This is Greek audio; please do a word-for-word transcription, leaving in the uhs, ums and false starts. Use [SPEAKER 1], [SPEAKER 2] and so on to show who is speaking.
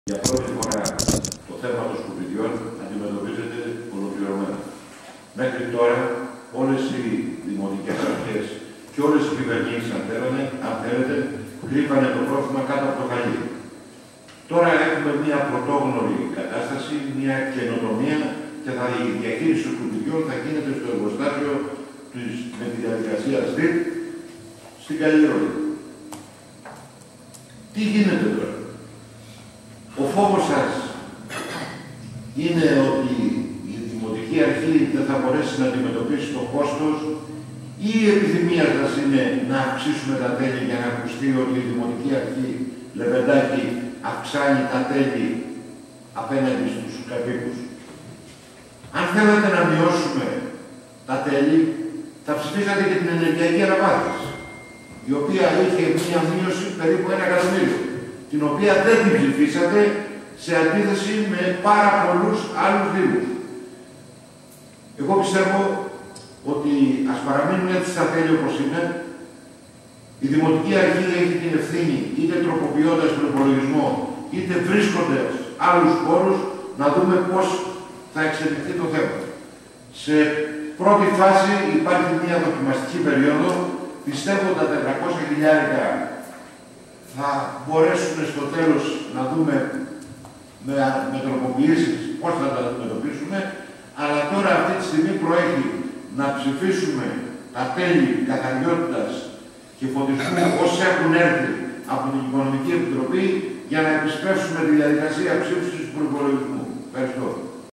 [SPEAKER 1] Για πρώτη φορά το θέμα των σκουπιδιών αντιμετωπίζεται ολοκληρωμένα. Μέχρι τώρα όλες οι δημοτικές αρχές και όλες οι κυβερνήσεις, αν θέλετε, αν θέλετε, κρύβανε το πρόβλημα κάτω από το χαλί. Τώρα έχουμε μια πρωτόγνωρη κατάσταση, μια καινοτομία και θα, η διαχείριση των σκουπιδιών θα γίνεται στο εργοστάσιο της, με τη διαδικασία ΣΔΙΤ στην Καλλιρόλη. Τι γίνεται τώρα? Ο φόβος σας είναι ότι η Δημοτική Αρχή δεν θα μπορέσει να αντιμετωπίσει το κόστος ή η επιθυμία σας είναι να αυξήσουμε τα τέλη για να ακουστεί ότι η Δημοτική Αρχή Λεβεντάκη αυξάνει τα τέλη απέναντι στους κατοίκους? Αν θέλετε να μειώσουμε τα τέλη, θα ψηφίσατε και την ενεργειακή αναβάθμιση, η οποία είχε μία μείωση περίπου ένα εκατομμύριο, την οποία δεν την ψηφίσατε σε αντίθεση με πάρα πολλούς άλλους δήμους. Εγώ πιστεύω ότι ας παραμείνουν έτσι στα τέλη όπως είναι. Η Δημοτική Αρχή έχει την ευθύνη, είτε τροποποιώντας τον υπολογισμό, είτε βρίσκοντας άλλους πόρους, να δούμε πώς θα εξελιχθεί το θέμα. Σε πρώτη φάση υπάρχει μια δοκιμαστική περίοδο. Πιστεύω ότι τα τετρακόσια χιλιάρικα θα μπορέσουν στο τέλος να δούμε με, με τροποποιήσεις πώς θα τα αντιμετωπίσουμε, αλλά τώρα αυτή τη στιγμή προέχει να ψηφίσουμε τα τέλη καθαριότητας και φωτισμού όσοι έχουν έρθει από την Οικονομική Επιτροπή για να επισπεύσουμε τη διαδικασία ψήφισης του προϋπολογισμού. Ευχαριστώ.